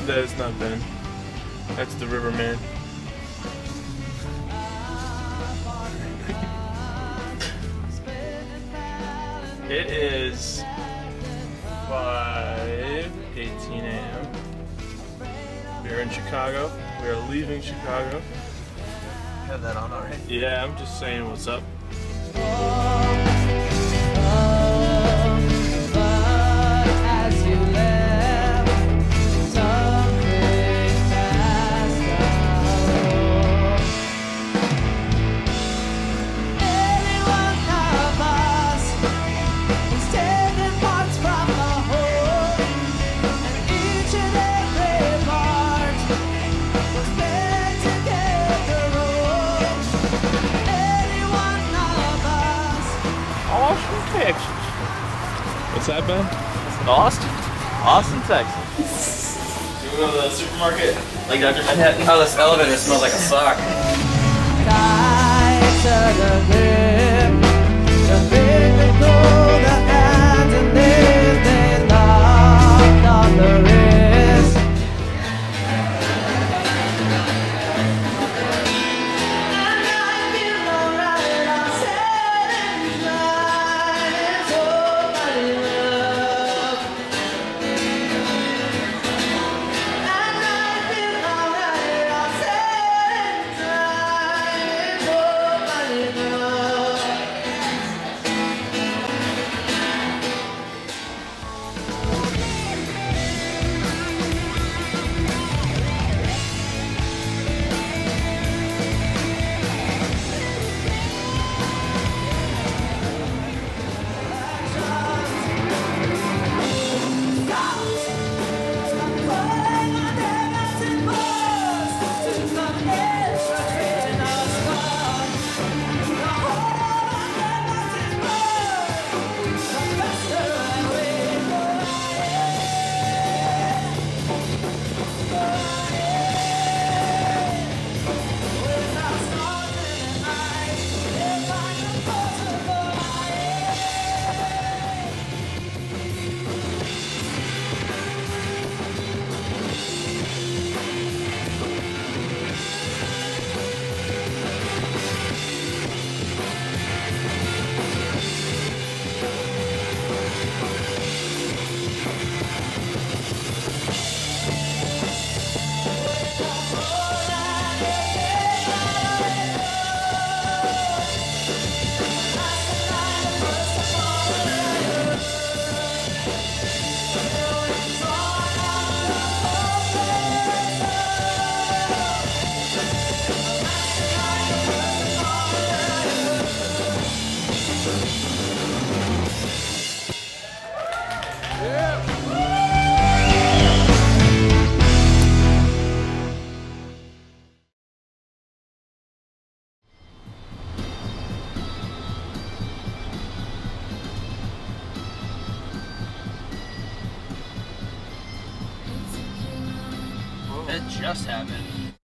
That's not Ben. That's the Riverman. It is 5:18 a.m. We are in Chicago. We are leaving Chicago. You have that on already? Yeah, I'm just saying what's up. What's that, Ben? Austin, Texas. You wanna go to the supermarket? Like Dr. Manhattan? Oh, this elevator smells like a sock. It just happened.